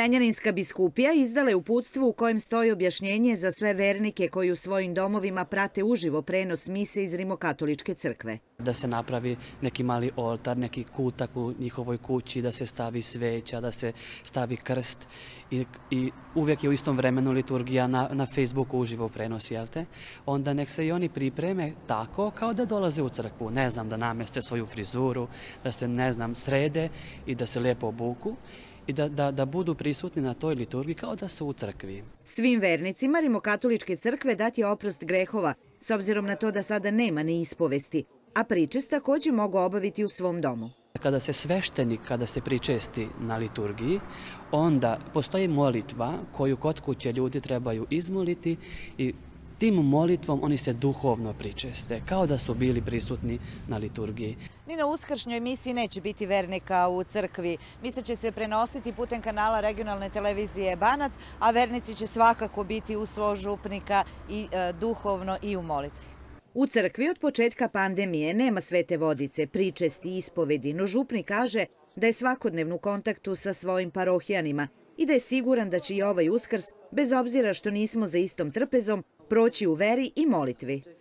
Zrenjaninska biskupija izdala je uputstvo u kojem stoji objašnjenje za sve vernike koji u svojim domovima prate uživo prenos mise iz Rimokatoličke crkve. Da se napravi neki mali oltar, neki kutak u njihovoj kući, da se stavi sveća, da se stavi krst i uvijek je u istom vremenu liturgija na Facebooku uživo prenosi, jel te? Onda nek se i oni pripreme tako kao da dolaze u crkvu, ne znam, da nameste svoju frizuru, da se, ne znam, srede i da se lijepo obuku i da budu prisutni na toj liturgiji kao da su u crkvi. Svim vernicima Rimokatoličke crkve dat je oprost grehova, s obzirom na to da sada nema ni ispovesti, a pričest također mogu obaviti u svom domu. Kada se sveštenik, kada se pričesti na liturgiji, onda postoji molitva koju kod kuće ljudi trebaju izmoliti i tim molitvom oni se duhovno pričeste, kao da su bili prisutni na liturgiji. Ni na uskršnjoj misiji neće biti vernika u crkvi. Misa će se prenositi putem kanala regionalne televizije Banat, a vernici će svakako biti uz svog župnika i duhovno i u molitvi. U crkvi od početka pandemije nema svete vodice, pričesti i ispovedi, no župnik kaže da je svakodnevno u kontaktu sa svojim parohijanima i da je siguran da će i ovaj Uskrs, bez obzira što nismo za istom trpezom, proći u veri i molitvi.